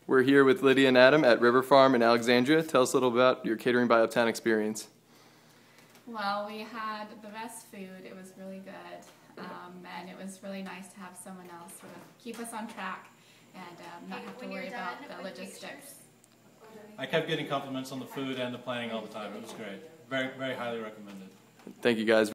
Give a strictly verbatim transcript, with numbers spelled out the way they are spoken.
We're here with Lydia and Adam at River Farm in Alexandria. Tell us a little about your Catering by Uptown experience. Well, we had the best food. It was really good, um, and it was really nice to have someone else sort of keep us on track and um, not have to worry about the logistics. I kept getting compliments on the food and the planning all the time. It was great. Very, very highly recommended. Thank you, guys.